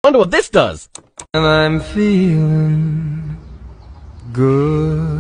wonder what this does. And I'm feeling good.